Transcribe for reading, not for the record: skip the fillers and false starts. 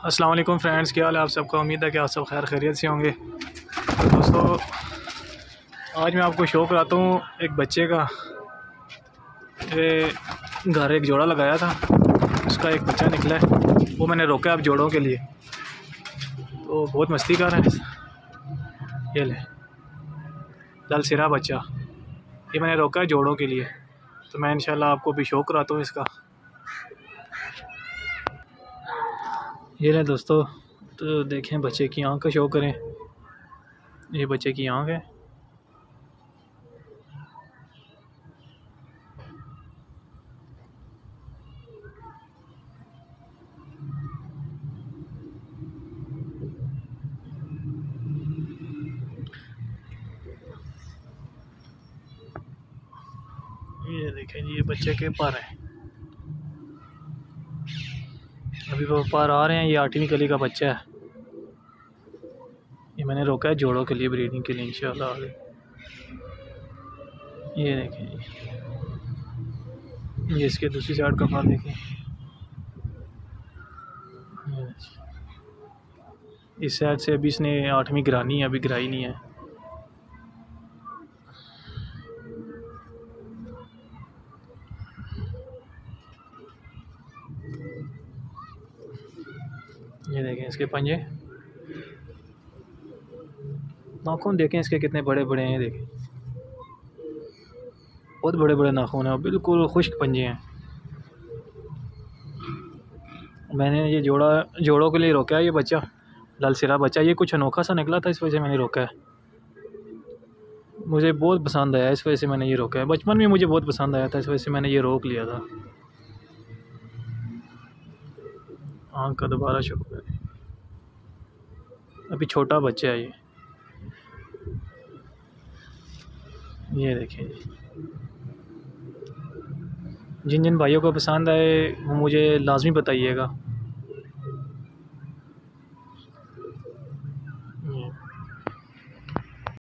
अस्सलाम वालेकुम फ्रेंड्स, क्या हाल है आप सबका। उम्मीद है कि आप सब खैर खैरियत से होंगे। तो दोस्तों, आज मैं आपको शो कराता हूँ एक बच्चे का। ये घर एक जोड़ा लगाया था, उसका एक बच्चा निकला है, वो मैंने रोका अब जोड़ों के लिए। तो बहुत मस्ती कर रहे हैं। ये ले लाल सिरा बच्चा, ये मैंने रोका है जोड़ों के लिए। तो मैं इंशाल्लाह आपको भी शो कराता हूँ इसका। ये ले दोस्तों, तो देखें बच्चे की आँख का शो करें। ये बच्चे की आँख है। ये देखें जी, ये बच्चे के पर हैं, अभी वो पर आ रहे हैं। ये 8वीं कली का बच्चा है। ये मैंने रोका है जोड़ों के लिए, ब्रीडिंग के लिए इंशाल्लाह आगे। ये देखें ये इसके दूसरी साइड का पर देखें। इस साइड से अभी इसने 8वीं गिरानी है, अभी गिराई नहीं है। ये देखें इसके पंजे, नाखून देखें इसके कितने बड़े बड़े हैं। देखें बहुत बड़े बड़े नाखून हैं और बिल्कुल खुश्क पंजे हैं। मैंने ये जोड़ों के लिए रोका है। ये बच्चा लाल सिरा बच्चा, ये कुछ अनोखा सा निकला था, इस वजह से मैंने रोका है। मुझे बहुत पसंद आया, इस वजह से मैंने ये रोका है। बचपन में मुझे बहुत पसंद आया था, इस वजह से मैंने ये रोक लिया था। आँख का दोबारा शो करें। अभी छोटा बच्चा है ये देखें जी। जिन जिन भाइयों को पसंद आए वो मुझे लाजमी बताइएगा।